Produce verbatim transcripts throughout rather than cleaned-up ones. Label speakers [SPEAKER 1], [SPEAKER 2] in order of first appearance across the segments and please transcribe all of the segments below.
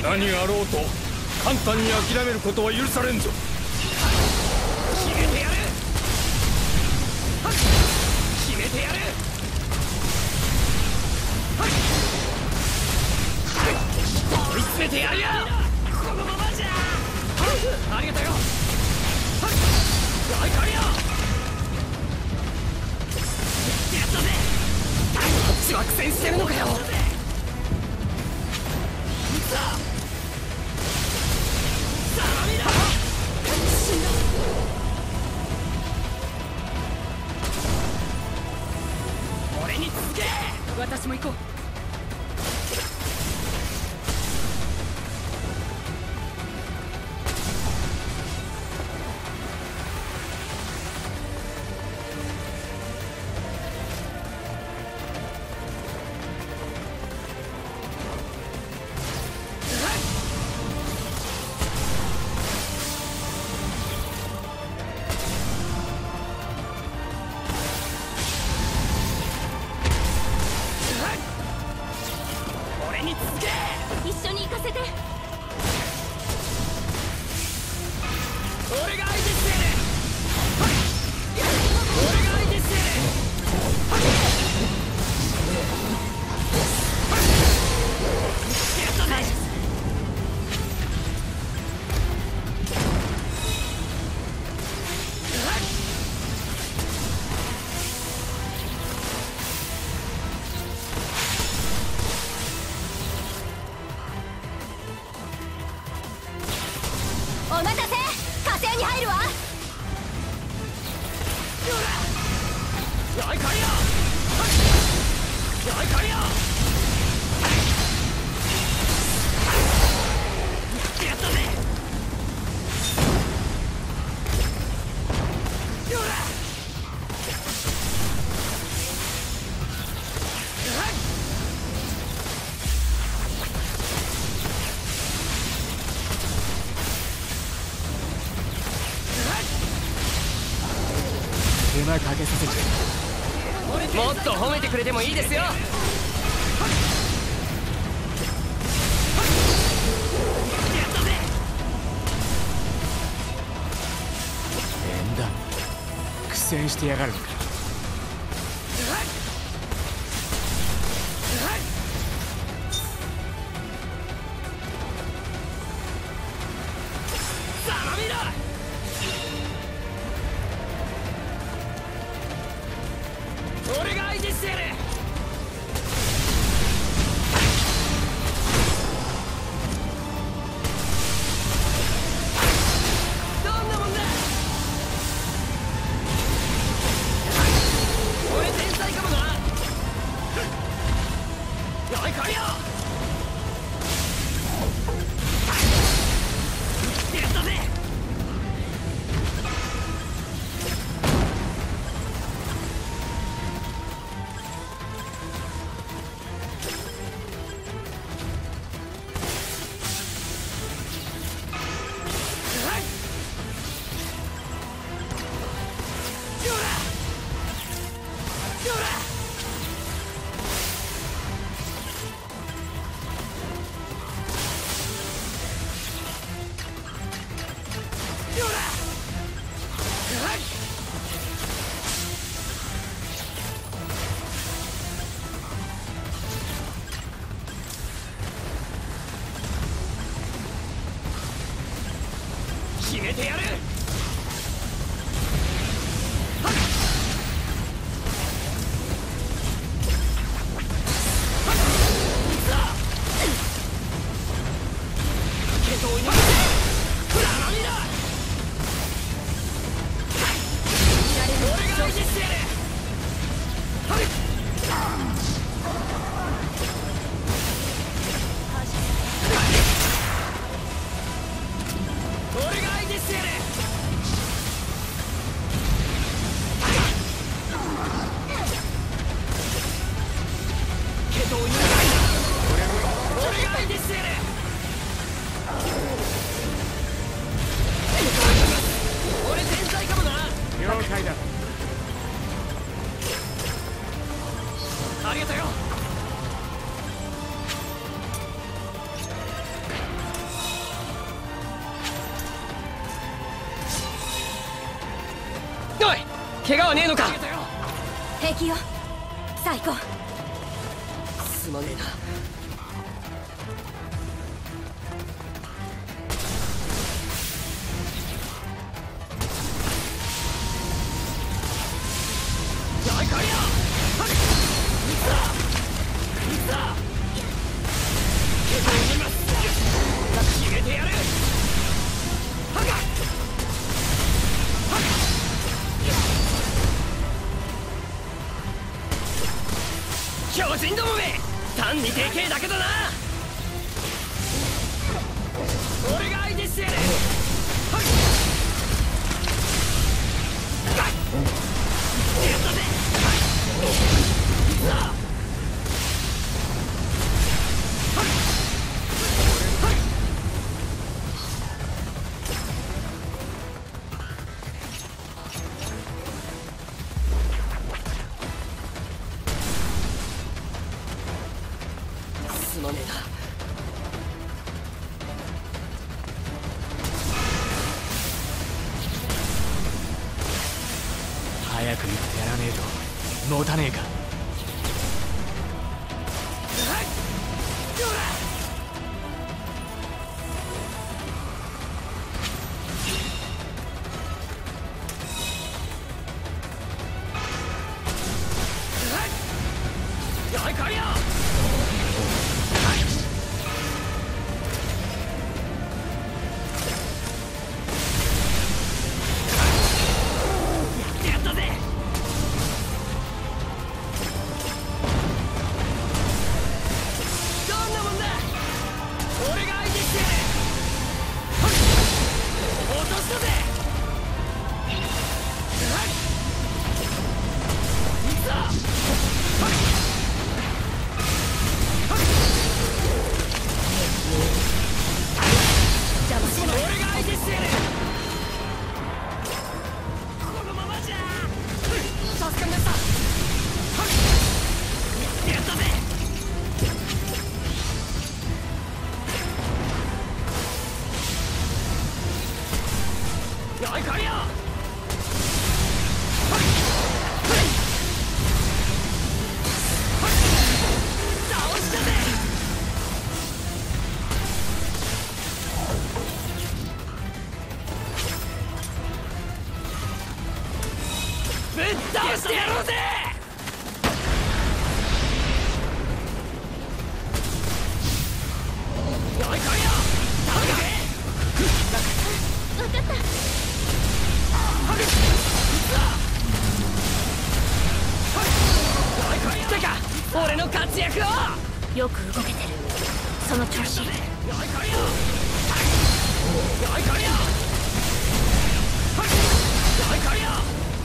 [SPEAKER 1] 何があろうと簡単に諦めることは許されんぞ。
[SPEAKER 2] 決めてやる。決めてやる。追い詰めてやるよ。このままじゃ。ありがとうよ。大狩りよ。やったぜ。こっちは苦戦してるのかよ。さあさあ見ろ。死んだ。俺に続け。私も行こう。一緒に行かせて。俺が相手してやる。俺が相手してやる。やったぜ。お待たせ。火星に入るわ。ライカリア。ライカリア。やったぜ。よら。
[SPEAKER 3] 手間かけさせちゃう。
[SPEAKER 2] もっと褒めてくれてもいいですよ。
[SPEAKER 3] 縁だ。苦戦してやがるのか。
[SPEAKER 2] さあ見ろ。俺が相手してやる。どんなもんだ。俺天才かもな。ライカリア。やったぜ。決めてやる。俺が相手してやる。 怪我はねえのか。
[SPEAKER 4] 平気よ。さあ行こう。
[SPEAKER 2] すまねえな。アイカリア、はい、いつだいつだ、結構見ます決めてやる。はが巨人どもめ、単にでけえだけだな。俺が相手してやる。はい、やったぜ。いつだ、はいはい、すまねえな。
[SPEAKER 3] 早く言ってやらねえと持たねえか。
[SPEAKER 2] はいどうだ。はい、カリア、やったぜ。どんなもんだ。俺が相手してやる。はい、落としたぜ。はい、いつだ。はい
[SPEAKER 4] 邪魔しない。
[SPEAKER 2] 俺が相手してやる。このままじゃ。助かりました。はいやったぜ。アイカリア、はいはいはい、倒したぜ。ぶっ倒してやろうぜ。アイカリア、倒れ。
[SPEAKER 4] 分かった。
[SPEAKER 2] てか俺の活躍を。
[SPEAKER 4] よく動けてる。その調子。
[SPEAKER 2] アイカリア、アイカリア、はいアイカリア、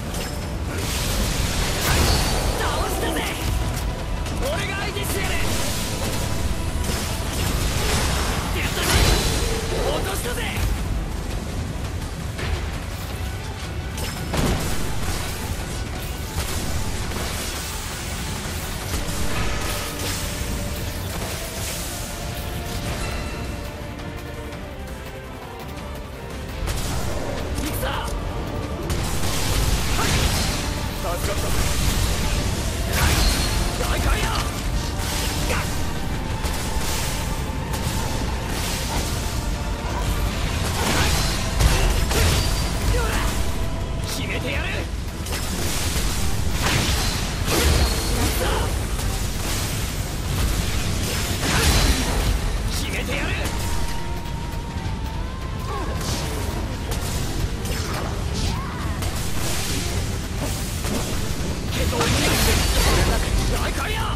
[SPEAKER 2] 倒したぜ。俺が相手してやる。やったぜ。落としたぜ。決めてやる。決めてやる。けどアイカリア、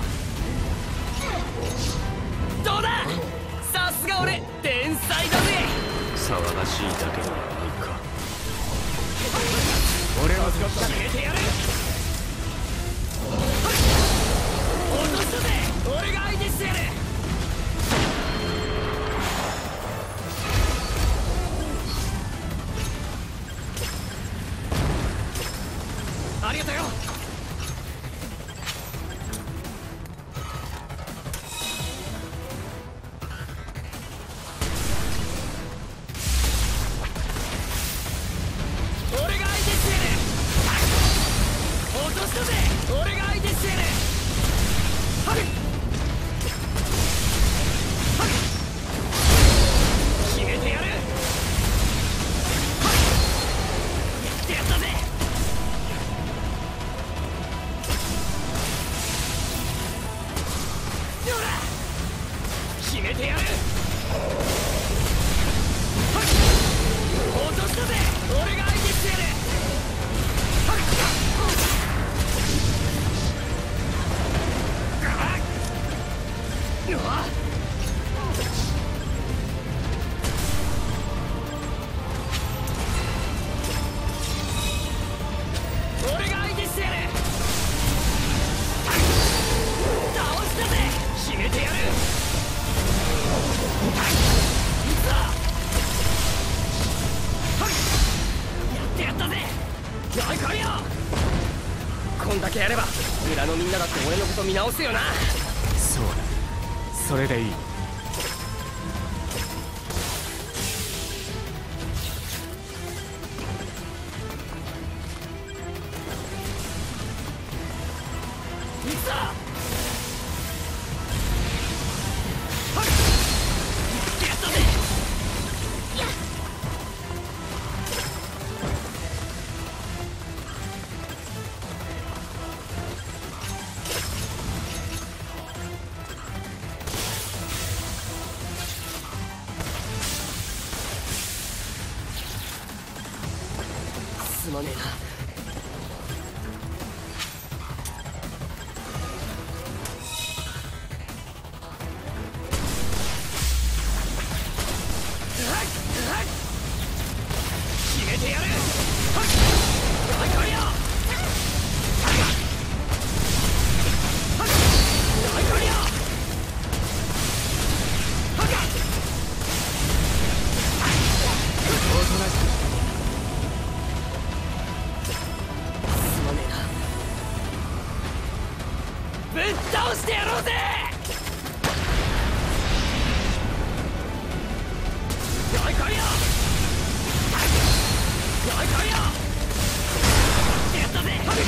[SPEAKER 2] どうだ。さすが俺天才だぜ。
[SPEAKER 1] 騒がしいだけではないか。
[SPEAKER 2] 俺は決めてやる。落としたぜ。俺が相手してやる。ありがとうよ。俺が相手してやる。 締めてやる。落としたぜ。俺が相手してやる。うわっ、俺が相手してやる。倒したぜ。締めてやる。さあ、やってやったぜ。おい来いよ。こんだけやれば村のみんなだって俺のこと見直すよな。
[SPEAKER 3] そうだ、それでいい。
[SPEAKER 2] 行くぞ。はい、やってやったぜ。やっ、すまねえな。決めてやる。はい、来いよ。はい、来いよ。
[SPEAKER 3] おとなしくして
[SPEAKER 2] すまねえな。ぶっ倒してやろうぜ。来い来いよ。来い来いよ。やったぜ。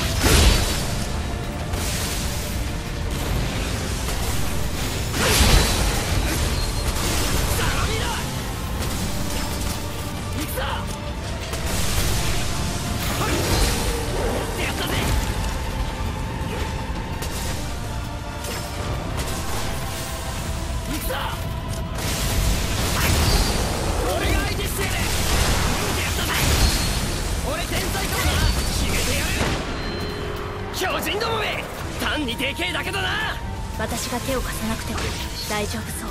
[SPEAKER 2] 頼みだ。行くぞ。やってやったぜ。行くぞ。俺が相手してやる。やったぜ。俺天才かもな。決めてやる。巨人どもめ、単にでけえだけどな。
[SPEAKER 4] 私が手を貸さなくても大丈夫そう。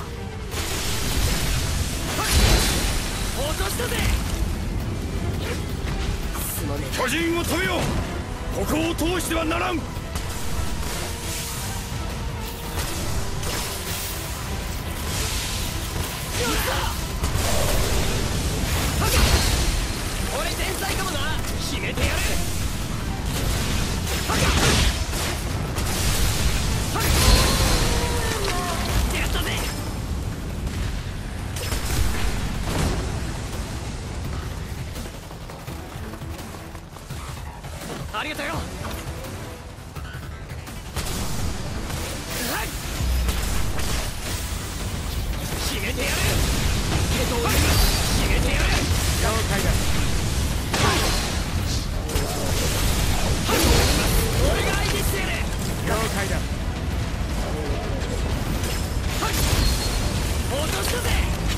[SPEAKER 2] 落としたぜ。すまねえ。
[SPEAKER 1] 巨人を止めよう。ここを通してはならん。
[SPEAKER 2] 俺天才かもな。決めてやる。やったぜ。ありがとうよ。決めてやる。けど俺が決めてやる。
[SPEAKER 3] 了解だ。
[SPEAKER 2] 俺が相手してやる。
[SPEAKER 3] 了解だ。
[SPEAKER 2] 落としたぜ。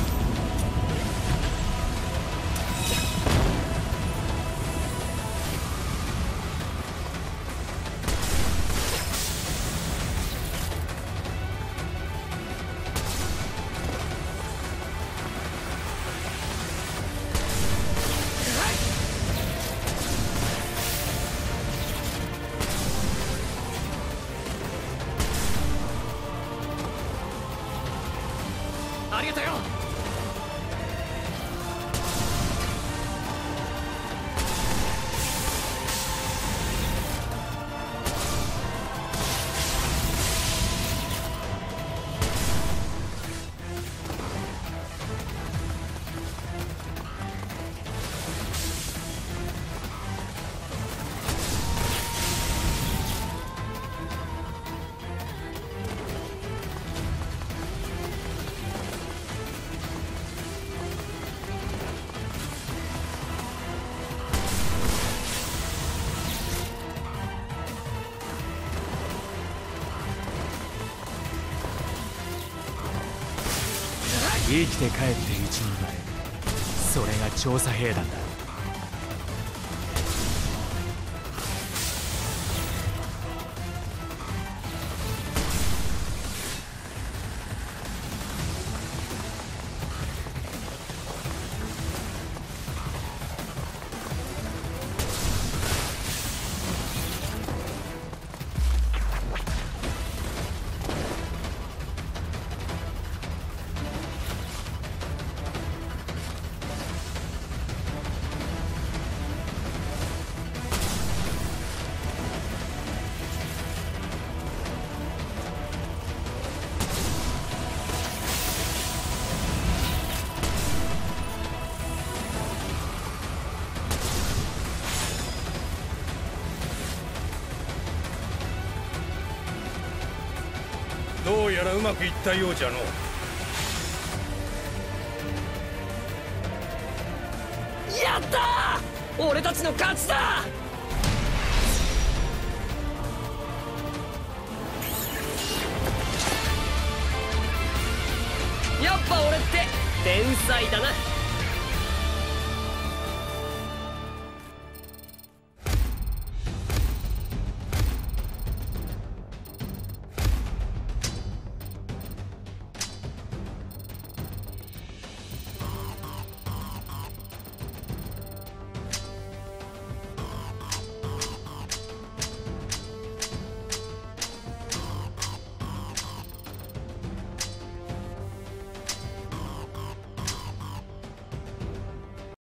[SPEAKER 2] ありがとうよ。
[SPEAKER 3] 生きて帰って一人前。それが調査兵団だ。
[SPEAKER 1] どうやらうまくいったようじゃの。
[SPEAKER 2] やったー、俺たちの勝ちだ。やっぱ俺って天才だな。